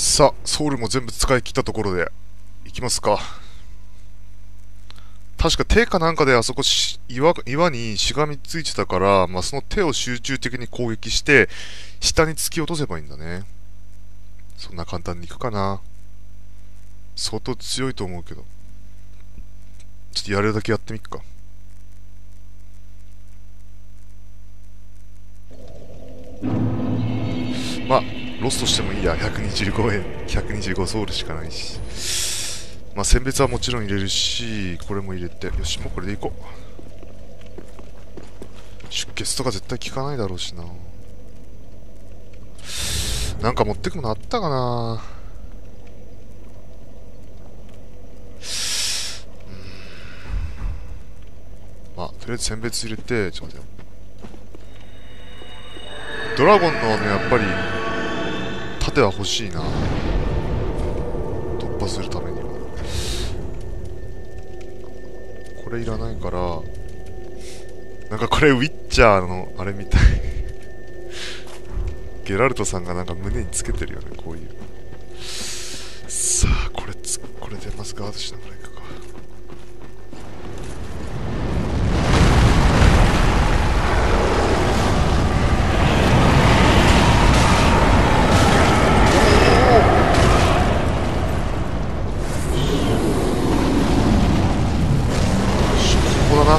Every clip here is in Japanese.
さあ、ソウルも全部使い切ったところで、行きますか。確か手かなんかであそこ岩にしがみついてたから、その手を集中的に攻撃して、下に突き落とせばいいんだね。そんな簡単にいくかな。相当強いと思うけど。ちょっとやれるだけやってみっか。ロストしてもいいや。125円。125ソウルしかないし。選別はもちろん入れるし、これも入れて。よし、もうこれでいこう。出血とか絶対効かないだろうしな。なんか持ってくものあったかな。とりあえず選別入れて、ちょっと待ってよ。ドラゴンのね、やっぱり、盾は欲しいな。突破するためには。これいらないから、なんかこれウィッチャーのあれみたい。ゲラルトさんがなんか胸につけてるよね、こういう。さあ、これでまずガードしながらいくか。ここだな。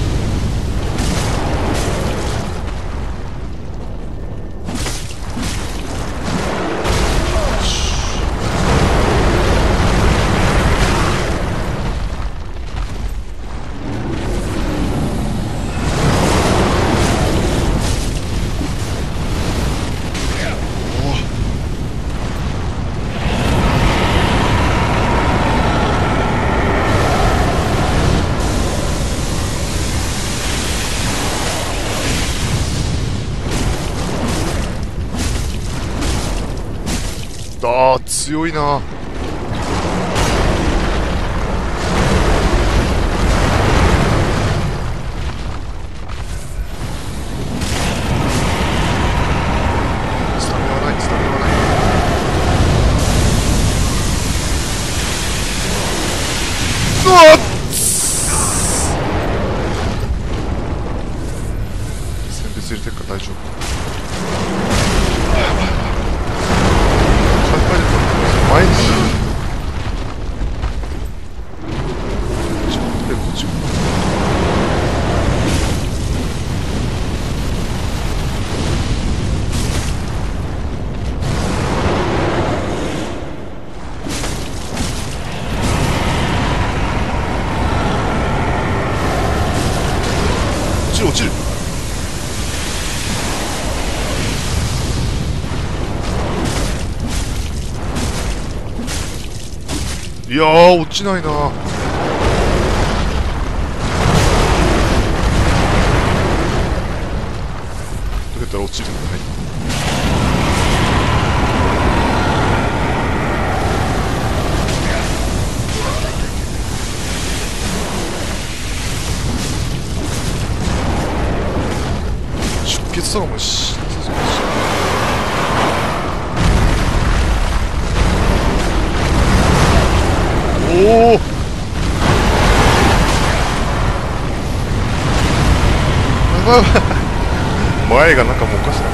強いな。スタミナがない。うわっ、選別入れてるから大丈夫。毎日ちょっとこっち落ちる。いやー、落ちないな。どうやったら落ちるんだね。出血とかもしなさそうだし。おお、前がなんかもうおかしいな。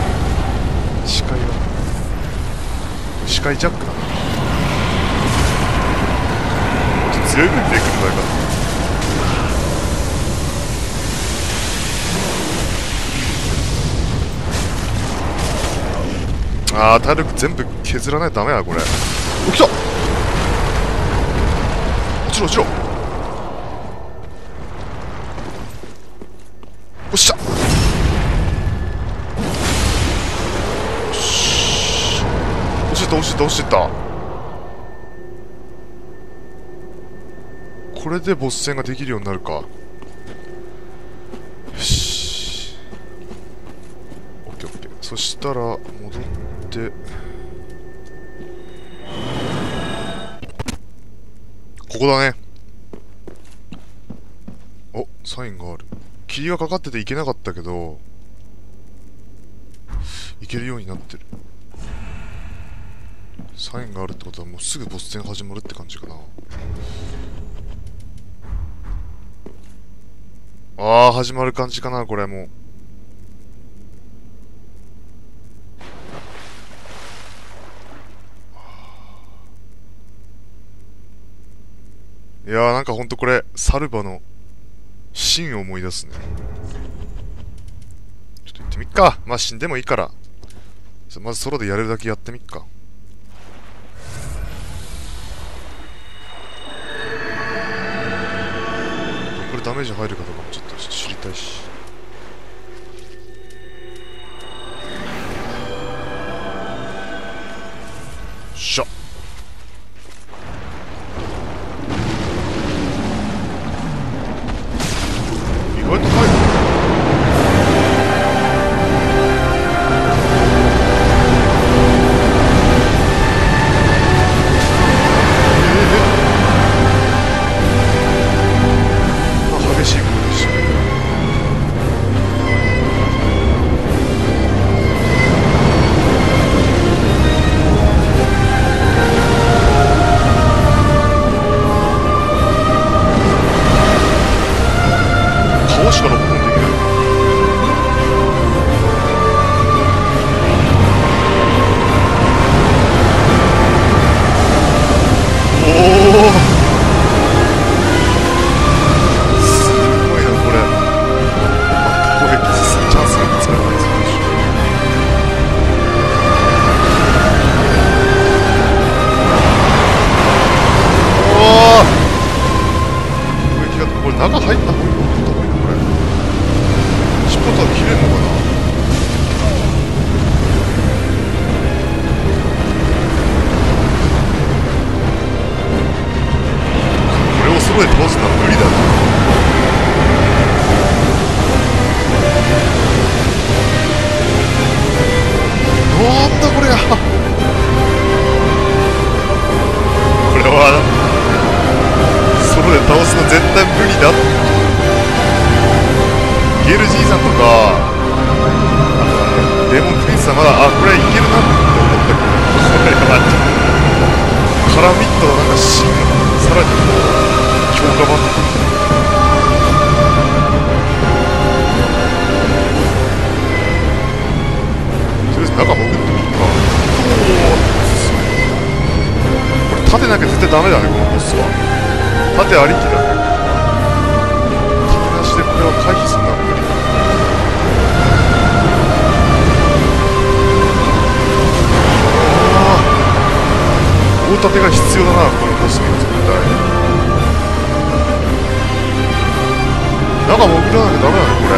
視界ジャックだな。強い分で来るのか。体力全部削らないとダメだこれ。お、来た。落ちろ。おっしゃ。落ちてた。これでボス戦ができるようになるか。よし。オッケー。そしたら戻ってここだね。お、サインがある。霧がかかってていけなかったけど、いけるようになってる。 サインがあるってことはもうすぐボス戦始まるって感じかな。ああ、始まる感じかな、これもう。いやーなんかほんとこれ、サルバのシーンを思い出すね。ちょっと行ってみっか。まあ死んでもいいから。まずソロでやれるだけやってみっか。これダメージ入るかどうかもちょっと知りたいし。しゃ意外と入る。激しい攻撃してる。顔しか6本できない。おおすごいなこれ。攻撃チャンスが見つからないですよ。おお攻撃がこれ中入った方がいいのかこれ。尻尾とは切れんのかな。これをソロで倒すのは無理だな。なんだこれや。これはソロで倒すの絶対無理だ。ゲルじいさんとかデーモンプリンスはまだこれいけるなって思ったけど、これはカラミットのなんかシーンさらに強化版とかとりあえず中潜ってみるか。これ盾なきゃ絶対ダメだねこのボスは。盾ありきだね。盾なしでこれは回避するのは無理だ。大盾が必要だなこのボスには絶対。中潜らなきゃダメだねこ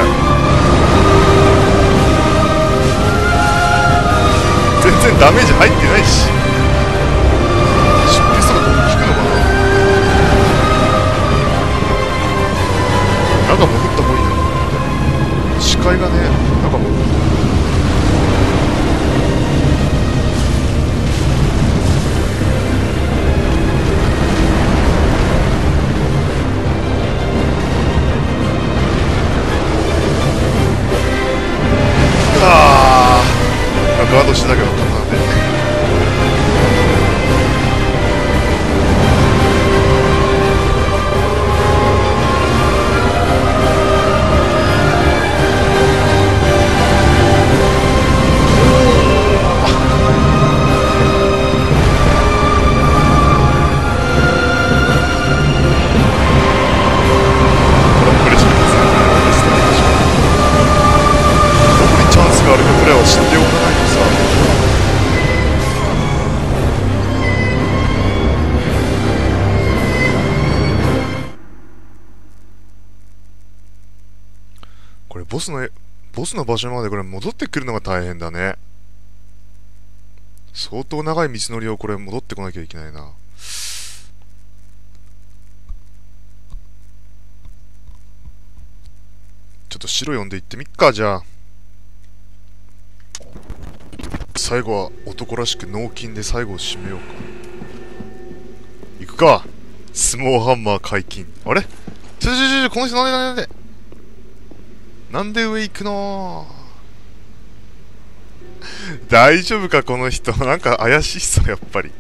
れ。全然ダメージ入ってないし。出費とか効くのかな。中潜った方がいいな。視界がね中潜った。ガードしてたけど刀で。これボスの場所までこれ戻ってくるのが大変だね。相当長い道のりをこれ戻ってこなきゃいけないな。ちょっと白読んでいってみっか。じゃあ最後は男らしく脳筋で最後を締めようか。行くか。相撲ハンマー解禁。あれこの人なんでなんで上行くの大丈夫かこの人。なんか怪しいっすよ、やっぱり。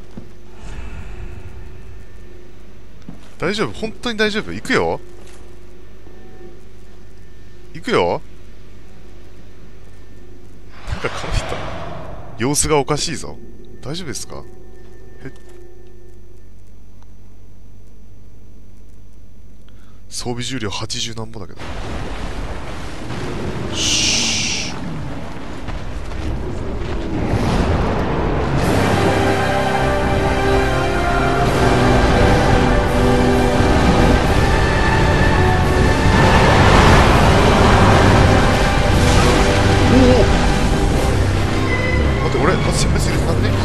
大丈夫、本当に大丈夫。行くよ。行くよ。なんかこの人、様子がおかしいぞ。大丈夫ですか？装備重量80何ぼだけど。シー。おお。待って、俺、別になんね？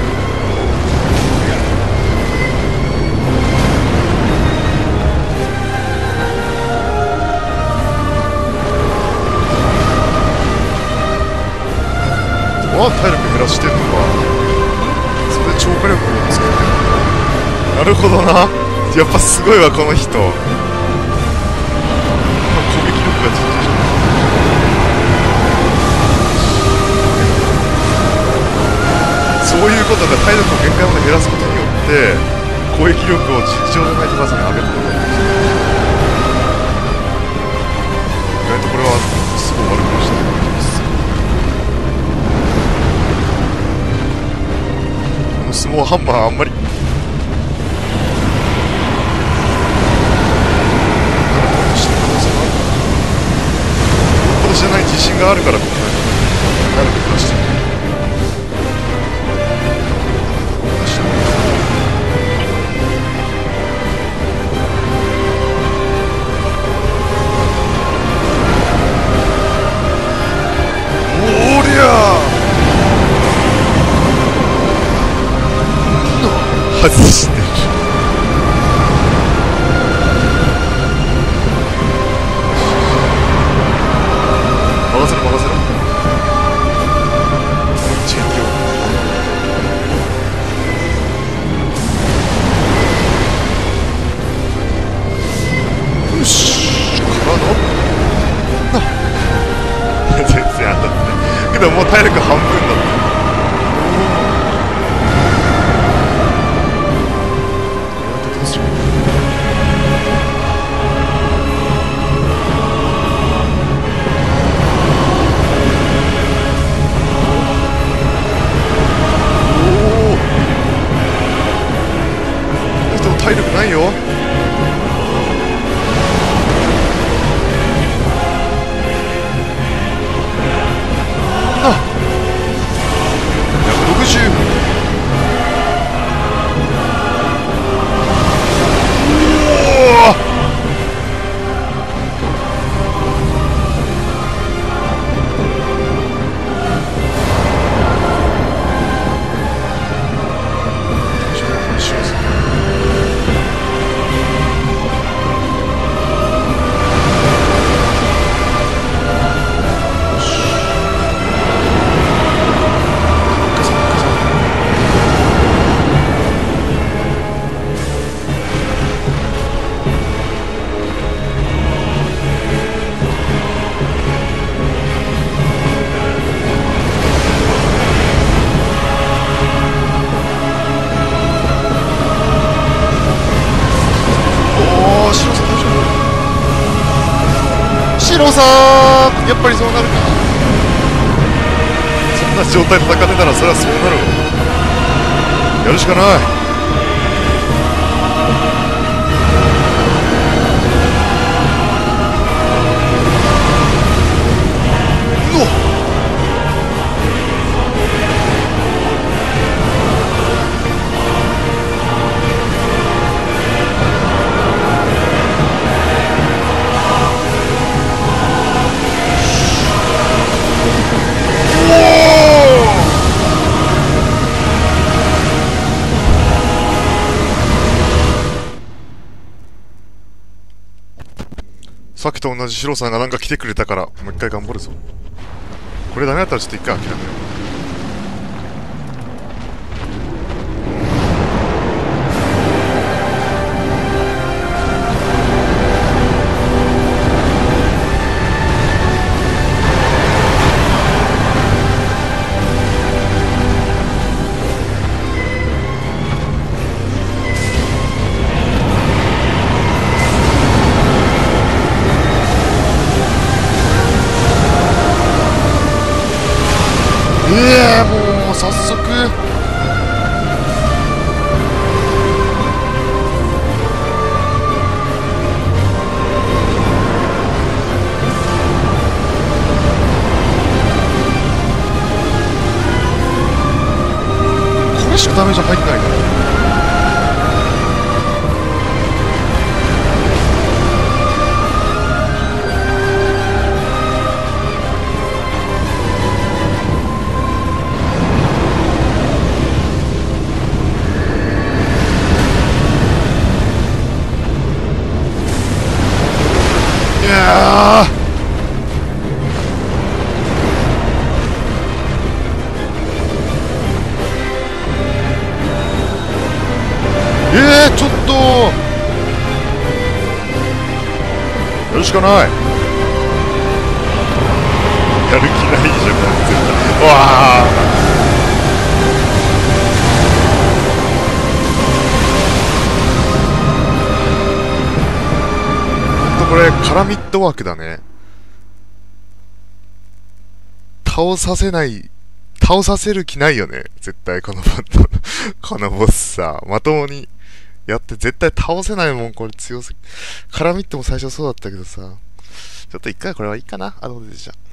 体力減らしてるのか。それで超火力を作ってる。なるほどな。やっぱすごいわこの人。攻撃力が尋常じゃない。そういうことが体力を限界まで減らすことによって攻撃力を尋常じゃない高さに上げることができる。意外とこれはすごい悪くましたね。相撲ハンマーあんまりよっぽど知らない自信があるからこんなに長く暮らしてる。おりゃ外してる。任せろ任せろ。もう一撃を。よしからの全然当たってないけどもう体力半分だった。体力ないよ。あ、160。おお。シロさん、やっぱりそうなるか。そんな状態で戦ってたらそれはそうなるわ。やるしかない。さっきと同じシロさんがなんか来てくれたからもう一回頑張るぞ。これダメだったらちょっと一回諦めよう。 も早速これしかダメージ入ってないから。いやー、ちょっとやるしかない。やる気ないじゃん、完全に。わあ、ほんとこれカラミッドワークだね。倒させる気ないよね、絶対このバットこのボスさ、まともにやって絶対倒せないもん、これ強すぎ。カラミッドも最初そうだったけどさ、ちょっと一回これはいいかな、後でじゃあ。